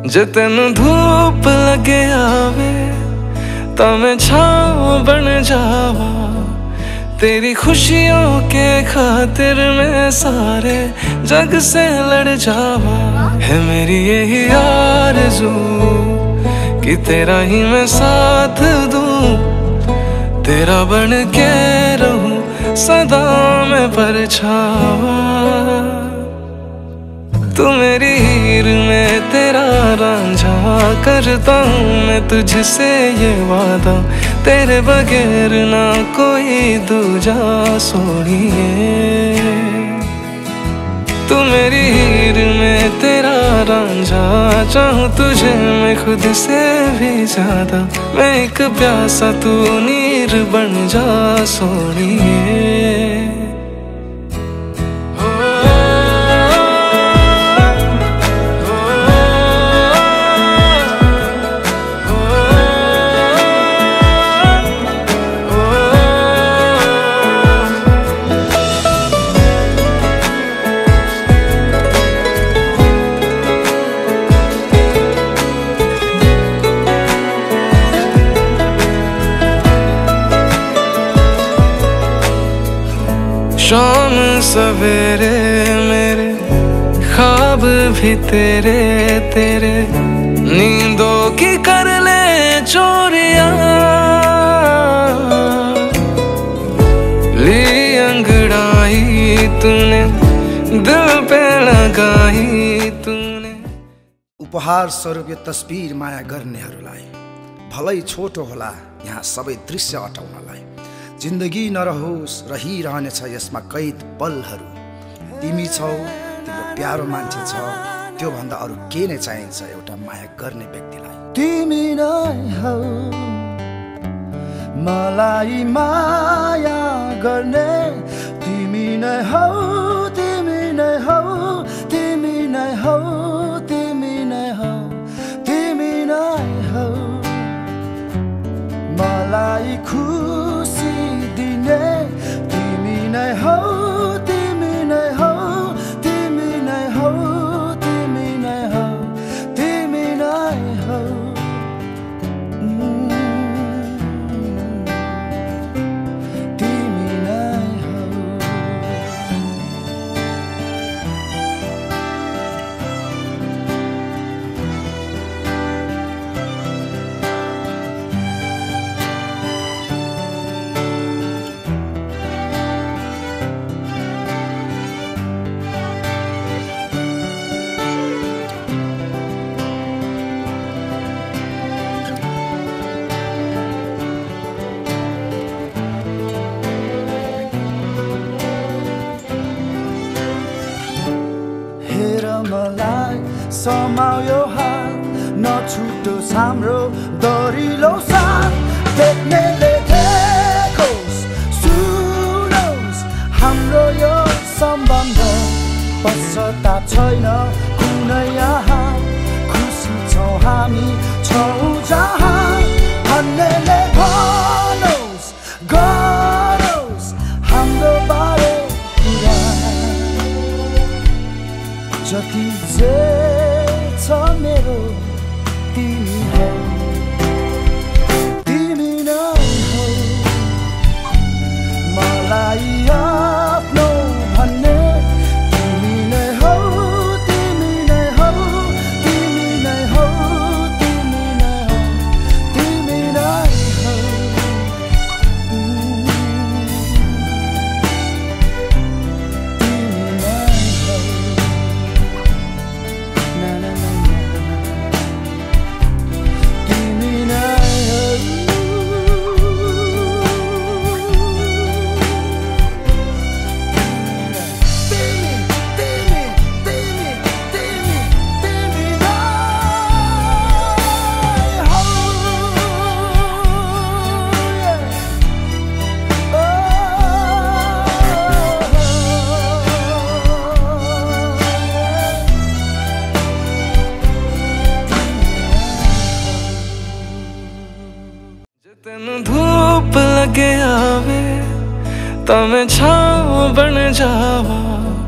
जे तेनू धूप लगे आवे तां मैं छाँव बन जावा। तेरी खुशियों के खातिर मैं सारे जग से लड़ जावा। है मेरी यही आरज़ू कि तेरा ही मैं साथ दूं, तेरा बन के रहूं सदा मैं परछावा। तू मेरी हीर में तेरा रांझा, करता हूँ मैं तुझसे ये वादा, तेरे बगैर ना कोई दूजा सोनिए। तू मेरी हीर में तेरा रांझा, चाहूँ तुझे मैं खुद से भी ज्यादा। मैं एक प्यासा तू नीर बन जा सोनिए। शाम सवेरे मेरे ख्वाब भी तेरे तेरे, नींदों की कर ले चोरियां। ली अंगड़ाई तूने दिल पे लगाई तूने। उपहार स्वरूप यो तस्बिर माया गर्नेहरूलाई भलै छोटो होला यहाँ सबै दृश्य अटाउनलाई। जिन्दगी नरहोस् रहिरहनेछ यसमा कैद पलहरू। तिमी छौ, तिम्रो प्यारो मान्छे छ, त्यो भन्दा अरू के नै चाहिन्छ एउटा माया गर्ने व्यक्तिलाई। तिमी नै हौ मलाई माया गर्ने, तिमी नै हौ, तिमी नै हौ, तिमी नै हौ, तिमी नै हौ, तिमी नै हौ मलाई खुसी दिने। तिमी नै हौ, तिमी नै हौ, तिमी नै हौ, तिमी नै हौ, तिमी नै हौ। तिमी नै हौ। मलाई समायो हात, नछुटोस् हाम्रो दरिलो साथ। देख्नेले देखोस् सुनोस् हाम्रो यो सम्बन्ध, पश्चाताप छैन कुनै यहाँ। खुसी छौँ हामी छौँ जहाँ, भन्नेले भनोस् गरोस् हाम्रो बारे कुरा। जति जे छ मेरो तिमी हौ, तिमी नै हौ मलाई आफ्नो भन्ने। तिमी नै हौ, तिमी नै हौ, तिमी नै हौ, तिमी नै हौ, तिमी नै हौ। तेनू धूप लगे आवे तां मैं छाँव बन जावा।